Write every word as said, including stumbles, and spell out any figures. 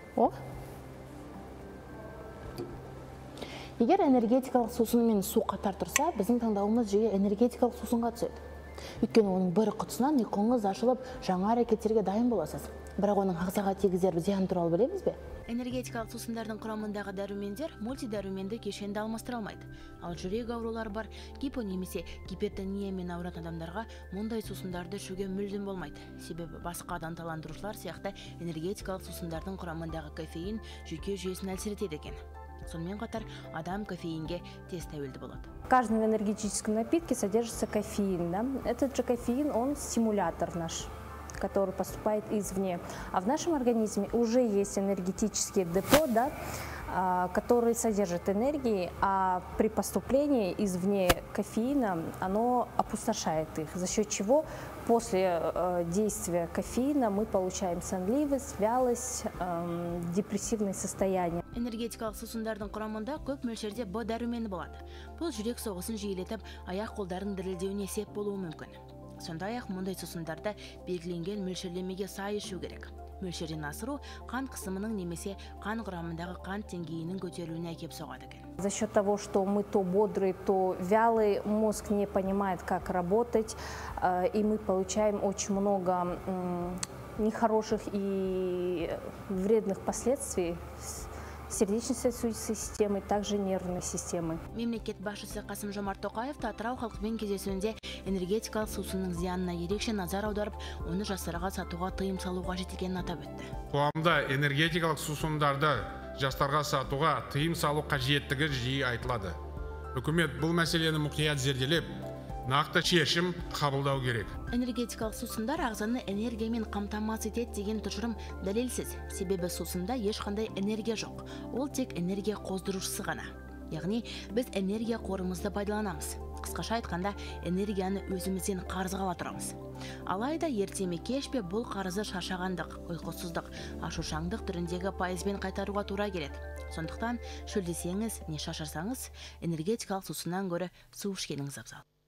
О? Егер энергетикалық сусын мен су қатар тұрса, біздің таңдауымыз жиі энергетикалық сусынға түседі. Өйткені оның бір құтысынан ұйқыңыз ашылып, жаңа әрекеттерге дайын боласыз. Бірақ оның ағзаға тигізер зиян туралы білеміз бе? Энергетикалық сусындардың құрамындағы дәрумендер мультидәруменді кешенді алмастыра алмайды. Ал жүрек аурулары бар, гипо немесе гипертониямен ауыратын адамдарға мұндай сусындарды ішуге мүлдем болмайды. Себебі басқа данталандырушылар сияқты энергетикалық сусындардың құрамындағы кофеин жүйке жүйесін әлсіретеді екен. Сонымен қатар адам кофеинге тез тәуелді болады. В каждом энергетическом напитке содержится кофеин. Да? Этот же кофеин, он стимулятор наш, который поступает извне. А в нашем организме уже есть энергетические депо, да, которые содержат энергии, а при поступлении извне кофеина оно опустошает их, за счет чего после э, действия кофеина мы получаем сонливость, вялость, э, депрессивное состояние. Энергетикалық сусындардың құрамында көп мөлшерде Б дәрумені болады. Бұл жүрек соғысын жиілетіп, аяқ қолдардың дірілдеуіне сеп болуы мүмкін. Сондай-ақ мұндай сусындарды белгіленген мөлшерлемеге сай ішу керек. Мөлшерден асыру қан қысымының немесе қан құрамындағы қан деңгейінің көтерілуіне әкеп соғады екен. За счет того, что мы то бодрые, то вялые, мозг не понимает, как работать, и мы получаем очень много нехороших и вредных последствий сердечно-сосудистой системы, также нервной системы. Мемлекет басшысы Қасым-Жомарт Тоқаев Атырау халқымен кездесуінде энергетикалық сусынның зиянына ерекше назар аударып, оны жастарға сатуға тыйым салу қажет екенін атап өтті. Қоғамда энергетикалық сусындарды жастарға сатуға тыйым салу қажеттігі жиі айтылады. Үкімет бұл мәселені мұқият зерделеп, нақты шешім қабылдау керек. Энергетикалық сусындар ағзаны энергиямен қамтамасыз етеді деген тұжырым дәлелсіз. Себебі сусында ешқандай энергия жоқ. Ол тек энергия қоздырушысы ғана. Яғни біз энергия қорымызды пайдаланамыз. Қысқаша айтқанда, энергияны өзімізден қарызға ала тұрамыз. Алайда ерте ме кеш пе бұл қарызы шаршағандық, ұйқысыздық, ашушаңдық түріндегі пайызбен қайтаруға тура келеді. Сондықтан шөлдесеңіз не шаршасаңыз, энергетикалық сусыннан гөрі су ішкеніңіз абзал.